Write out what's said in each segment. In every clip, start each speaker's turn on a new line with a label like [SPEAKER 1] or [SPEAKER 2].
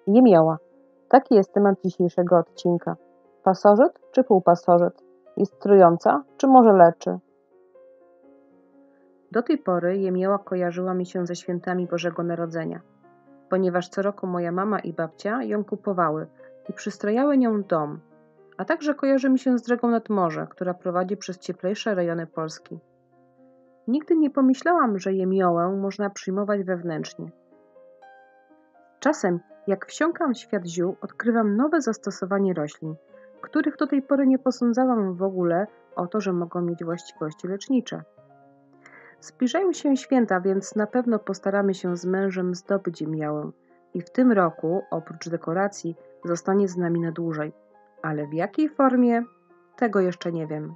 [SPEAKER 1] Jemioła. Taki jest temat dzisiejszego odcinka. Pasożyt czy półpasożyt? Jest trująca czy może leczy? Do tej pory jemioła kojarzyła mi się ze świętami Bożego Narodzenia, ponieważ co roku moja mama i babcia ją kupowały i przystrojały nią dom, a także kojarzy mi się z drogą nad morze, która prowadzi przez cieplejsze rejony Polski. Nigdy nie pomyślałam, że jemiołę można przyjmować wewnętrznie. Czasem, jak wsiąkam w świat ziół, odkrywam nowe zastosowanie roślin, których do tej pory nie posądzałam w ogóle o to, że mogą mieć właściwości lecznicze. Zbliżają się święta, więc na pewno postaramy się z mężem zdobyć jemiołę i w tym roku, oprócz dekoracji, zostanie z nami na dłużej. Ale w jakiej formie? Tego jeszcze nie wiem.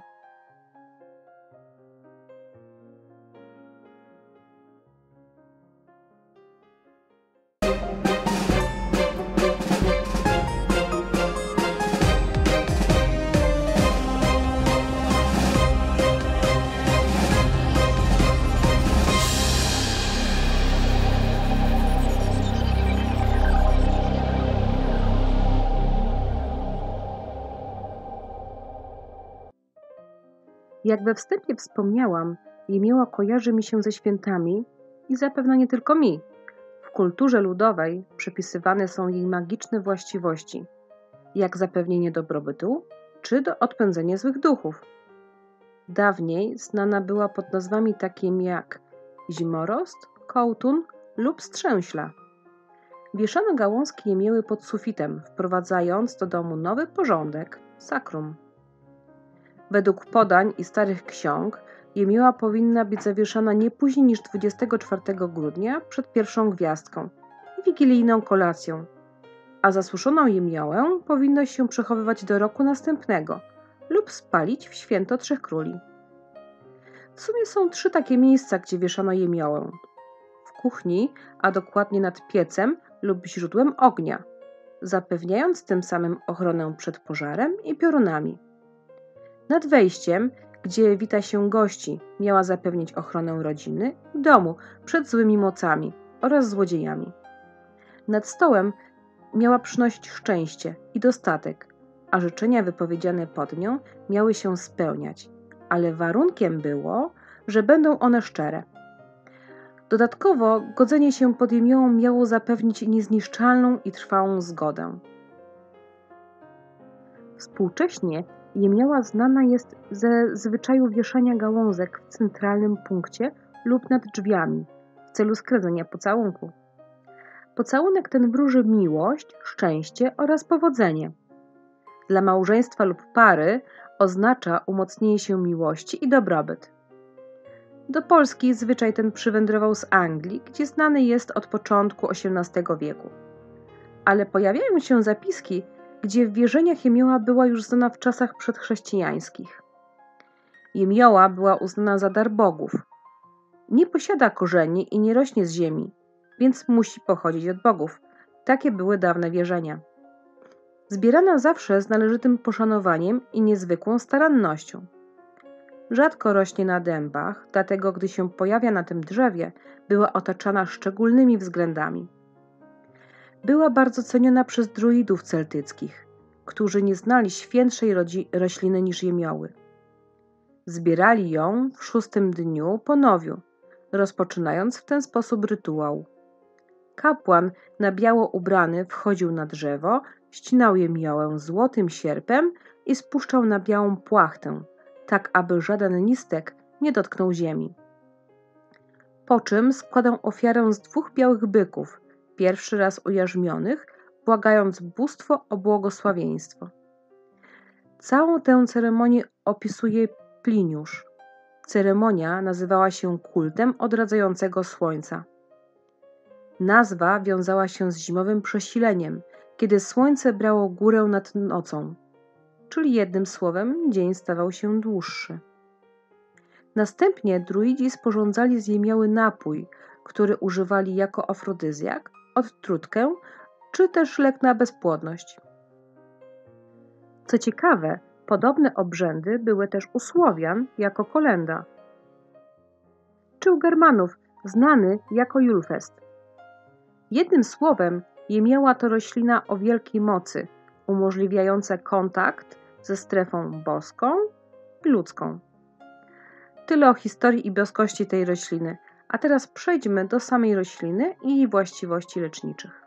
[SPEAKER 1] Jak we wstępie wspomniałam, jemioła kojarzy mi się ze świętami i zapewne nie tylko mi. W kulturze ludowej przypisywane są jej magiczne właściwości, jak zapewnienie dobrobytu czy odpędzenie złych duchów. Dawniej znana była pod nazwami takimi jak zimorost, kołtun lub strzęśla. Wieszano gałązki jemioły pod sufitem, wprowadzając do domu nowy porządek, sakrum. Według podań i starych ksiąg jemioła powinna być zawieszana nie później niż 24 grudnia przed pierwszą gwiazdką i wigilijną kolacją, a zasuszoną jemiołę powinno się przechowywać do roku następnego lub spalić w święto Trzech Króli. W sumie są 3 takie miejsca, gdzie wieszano jemiołę. W kuchni, a dokładnie nad piecem lub źródłem ognia, zapewniając tym samym ochronę przed pożarem i piorunami. Nad wejściem, gdzie wita się gości, miała zapewnić ochronę rodziny i domu przed złymi mocami oraz złodziejami. Nad stołem miała przynosić szczęście i dostatek, a życzenia wypowiedziane pod nią miały się spełniać, ale warunkiem było, że będą one szczere. Dodatkowo godzenie się pod jemiołą miało zapewnić niezniszczalną i trwałą zgodę. Współcześnie jemioła znana jest ze zwyczaju wieszania gałązek w centralnym punkcie lub nad drzwiami w celu skradzenia pocałunku. Pocałunek ten wróży miłość, szczęście oraz powodzenie. Dla małżeństwa lub pary oznacza umocnienie się miłości i dobrobyt. Do Polski zwyczaj ten przywędrował z Anglii, gdzie znany jest od początku XVIII wieku. Ale pojawiają się zapiski, gdzie w wierzeniach jemioła była już znana w czasach przedchrześcijańskich. Jemioła była uznana za dar bogów. Nie posiada korzeni i nie rośnie z ziemi, więc musi pochodzić od bogów. Takie były dawne wierzenia. Zbierana zawsze z należytym poszanowaniem i niezwykłą starannością. Rzadko rośnie na dębach, dlatego gdy się pojawia na tym drzewie, była otaczana szczególnymi względami. Była bardzo ceniona przez druidów celtyckich, którzy nie znali świętszej rośliny niż jemioły. Zbierali ją w 6. dniu po nowiu, rozpoczynając w ten sposób rytuał. Kapłan na biało ubrany wchodził na drzewo, ścinał jemiołę złotym sierpem i spuszczał na białą płachtę, tak aby żaden listek nie dotknął ziemi. Po czym składał ofiarę z 2 białych byków, pierwszy raz ujarzmionych, błagając bóstwo o błogosławieństwo. Całą tę ceremonię opisuje Pliniusz. Ceremonia nazywała się kultem odradzającego słońca. Nazwa wiązała się z zimowym przesileniem, kiedy słońce brało górę nad nocą, czyli jednym słowem dzień stawał się dłuższy. Następnie druidzi sporządzali z jemioły napój, który używali jako afrodyzjak, odtrutkę czy też lek na bezpłodność. Co ciekawe, podobne obrzędy były też u Słowian jako kolęda, czy u Germanów znany jako Julfest. Jednym słowem, Jemioła to roślina o wielkiej mocy, umożliwiająca kontakt ze strefą boską i ludzką. Tyle o historii i boskości tej rośliny, a teraz przejdźmy do samej rośliny i jej właściwości leczniczych.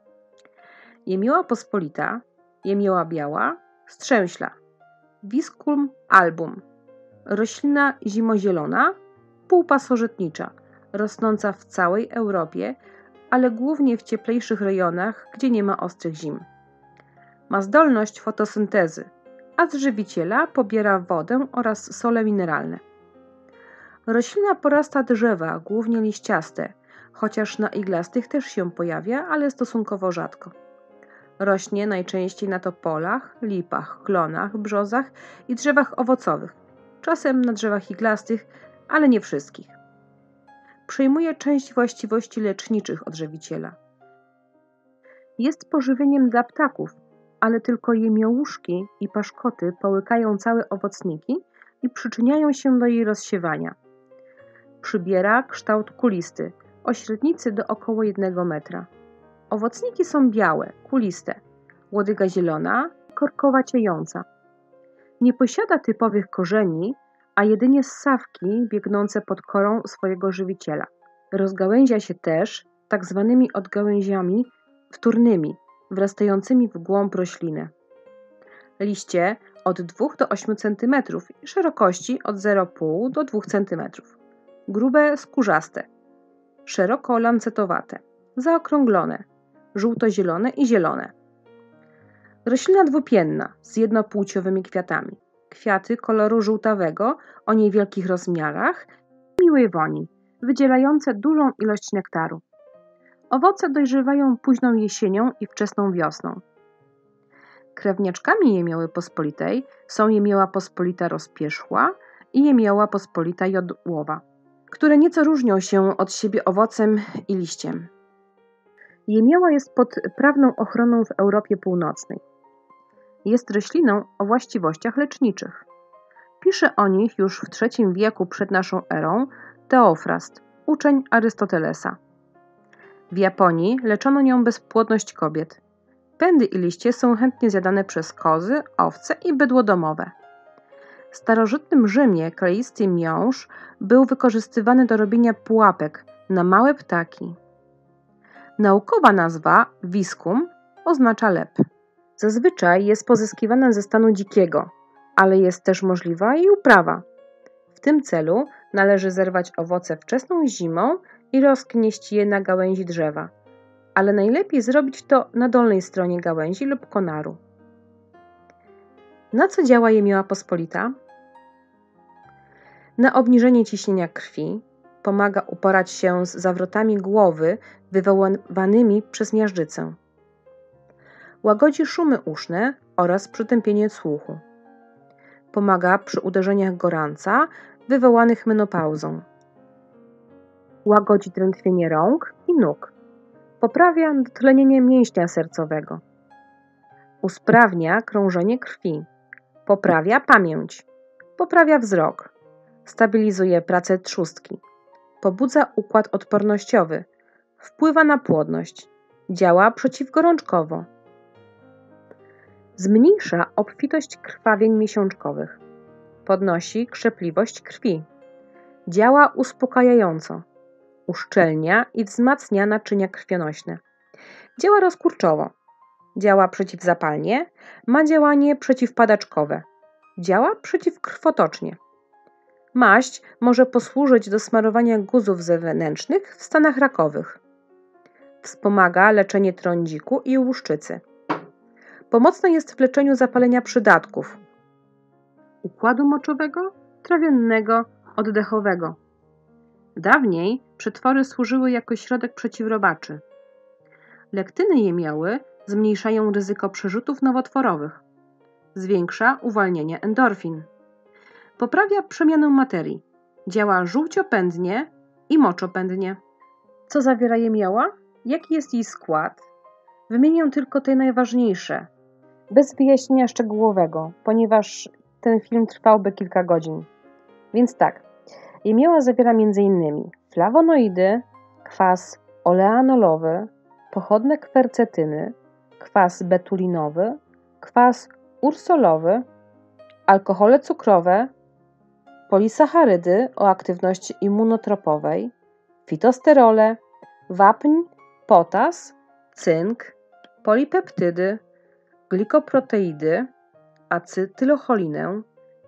[SPEAKER 1] Jemioła pospolita, jemioła biała, strzęśla, Viscum album. Roślina zimozielona, półpasożytnicza, rosnąca w całej Europie, ale głównie w cieplejszych rejonach, gdzie nie ma ostrych zim. Ma zdolność fotosyntezy, a z żywiciela pobiera wodę oraz sole mineralne. Roślina porasta drzewa, głównie liściaste, chociaż na iglastych też się pojawia, ale stosunkowo rzadko. Rośnie najczęściej na topolach, lipach, klonach, brzozach i drzewach owocowych, czasem na drzewach iglastych, ale nie wszystkich. Przejmuje część właściwości leczniczych od żywiciela. Jest pożywieniem dla ptaków, ale tylko jemiołuszki i paszkoty połykają całe owocniki i przyczyniają się do jej rozsiewania. Przybiera kształt kulisty, o średnicy do około 1 metra. Owocniki są białe, kuliste, łodyga zielona, korkowaciejąca. Nie posiada typowych korzeni, a jedynie ssawki biegnące pod korą swojego żywiciela. Rozgałęzia się też tak zwanymi odgałęziami wtórnymi, wrastającymi w głąb rośliny. Liście od 2 do 8 cm i szerokości od 0,5 do 2 cm. Grube, skórzaste, szeroko lancetowate, zaokrąglone, żółto-zielone i zielone. Roślina dwupienna z jednopłciowymi kwiatami. Kwiaty koloru żółtawego o niewielkich rozmiarach i miłej woni, wydzielające dużą ilość nektaru. Owoce dojrzewają późną jesienią i wczesną wiosną. Krewniaczkami jemioły pospolitej są jemioła pospolita rozpierzchła i jemioła pospolita jodłowa, które nieco różnią się od siebie owocem i liściem. Jemioła jest pod prawną ochroną w Europie Północnej. Jest rośliną o właściwościach leczniczych. Pisze o nich już w III wieku przed naszą erą Teofrast, uczeń Arystotelesa. W Japonii leczono nią bezpłodność kobiet. Pędy i liście są chętnie zjadane przez kozy, owce i bydło domowe. W starożytnym Rzymie kleisty miąższ był wykorzystywany do robienia pułapek na małe ptaki. Naukowa nazwa Viscum oznacza lep. Zazwyczaj jest pozyskiwana ze stanu dzikiego, ale jest też możliwa jej uprawa. W tym celu należy zerwać owoce wczesną zimą i rozknieść je na gałęzi drzewa, ale najlepiej zrobić to na dolnej stronie gałęzi lub konaru. Na co działa jemioła pospolita? Na obniżenie ciśnienia krwi, pomaga uporać się z zawrotami głowy wywoływanymi przez miażdżycę. Łagodzi szumy uszne oraz przytępienie słuchu. Pomaga przy uderzeniach gorąca wywołanych menopauzą. Łagodzi drętwienie rąk i nóg. Poprawia dotlenienie mięśnia sercowego. Usprawnia krążenie krwi. Poprawia pamięć. Poprawia wzrok. Stabilizuje pracę trzustki. Pobudza układ odpornościowy. Wpływa na płodność. Działa przeciwgorączkowo. Zmniejsza obfitość krwawień miesiączkowych. Podnosi krzepliwość krwi. Działa uspokajająco. Uszczelnia i wzmacnia naczynia krwionośne. Działa rozkurczowo. Działa przeciwzapalnie. Ma działanie przeciwpadaczkowe. Działa przeciwkrwotocznie. Maść może posłużyć do smarowania guzów zewnętrznych w stanach rakowych. Wspomaga leczenie trądziku i łuszczycy. Pomocna jest w leczeniu zapalenia przydatków, układu moczowego, trawiennego, oddechowego. Dawniej przetwory służyły jako środek przeciwrobaczy. Lektyny jemioły zmniejszają ryzyko przerzutów nowotworowych. Zwiększa uwalnianie endorfin. Poprawia przemianę materii. Działa żółciopędnie i moczopędnie. Co zawiera jemioła? Jaki jest jej skład? Wymienię tylko te najważniejsze, bez wyjaśnienia szczegółowego, ponieważ ten film trwałby kilka godzin. Więc tak, jemioła zawiera m.in. flawonoidy, kwas oleanolowy, pochodne kwercetyny, kwas betulinowy, kwas ursolowy, alkohole cukrowe, polisacharydy o aktywności immunotropowej, fitosterole, wapń, potas, cynk, polipeptydy, glikoproteidy, acetylocholinę,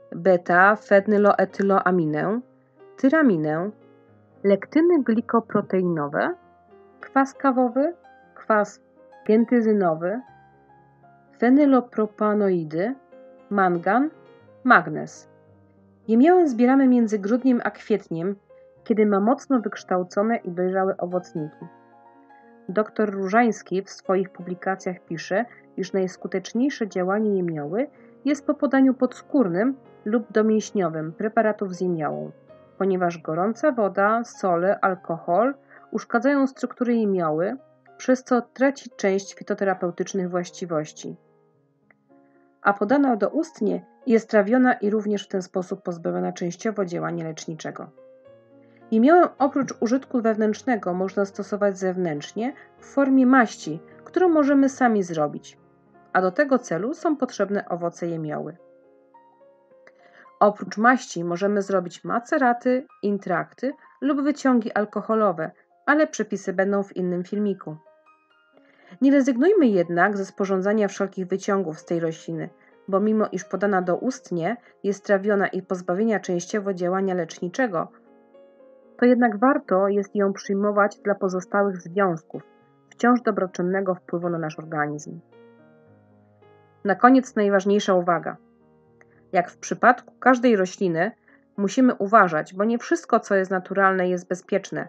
[SPEAKER 1] beta-fenyloetyloaminę, tyraminę, lektyny glikoproteinowe, kwas kawowy, kwas gentyzynowy, fenylopropanoidy, mangan, magnez. Jemioły zbieramy między grudniem a kwietniem, kiedy ma mocno wykształcone i dojrzałe owocniki. Dr Różański w swoich publikacjach pisze, iż najskuteczniejsze działanie jemioły jest po podaniu podskórnym lub domięśniowym preparatów z jemiołą, ponieważ gorąca woda, sole, alkohol uszkadzają struktury jemioły, przez co traci część fitoterapeutycznych właściwości. A podana doustnie jest trawiona i również w ten sposób pozbawiona częściowo działania leczniczego. Jemiołę oprócz użytku wewnętrznego można stosować zewnętrznie w formie maści, którą możemy sami zrobić, a do tego celu są potrzebne owoce jemioły. Oprócz maści możemy zrobić maceraty, intrakty lub wyciągi alkoholowe, ale przepisy będą w innym filmiku. Nie rezygnujmy jednak ze sporządzania wszelkich wyciągów z tej rośliny, bo mimo iż podana doustnie jest trawiona i pozbawienia częściowo działania leczniczego, to jednak warto jest ją przyjmować dla pozostałych związków wciąż dobroczynnego wpływu na nasz organizm. Na koniec najważniejsza uwaga. Jak w przypadku każdej rośliny, musimy uważać, bo nie wszystko, co jest naturalne, jest bezpieczne.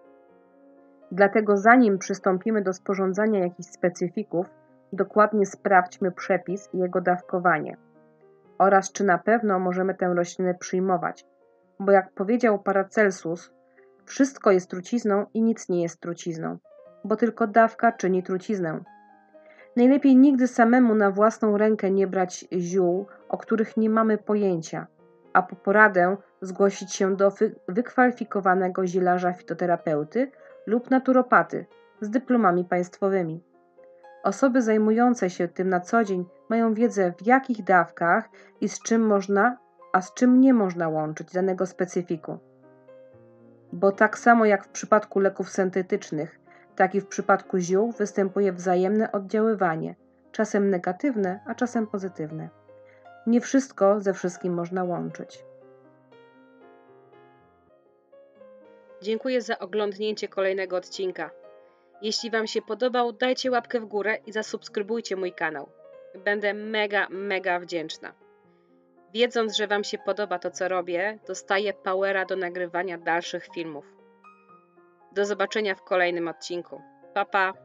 [SPEAKER 1] Dlatego zanim przystąpimy do sporządzania jakichś specyfików, dokładnie sprawdźmy przepis i jego dawkowanie oraz czy na pewno możemy tę roślinę przyjmować, bo jak powiedział Paracelsus, wszystko jest trucizną i nic nie jest trucizną, bo tylko dawka czyni truciznę. Najlepiej nigdy samemu na własną rękę nie brać ziół, o których nie mamy pojęcia, a po poradę zgłosić się do wykwalifikowanego zielarza fitoterapeuty lub naturopaty z dyplomami państwowymi. Osoby zajmujące się tym na co dzień mają wiedzę, w jakich dawkach i z czym można, a z czym nie można łączyć danego specyfiku. Bo tak samo jak w przypadku leków syntetycznych, tak i w przypadku ziół występuje wzajemne oddziaływanie, czasem negatywne, a czasem pozytywne. Nie wszystko ze wszystkim można łączyć. Dziękuję za oglądnięcie kolejnego odcinka. Jeśli Wam się podobał, dajcie łapkę w górę i zasubskrybujcie mój kanał. Będę mega wdzięczna. Wiedząc, że Wam się podoba to, co robię, dostaję powera do nagrywania dalszych filmów. Do zobaczenia w kolejnym odcinku. Pa, pa!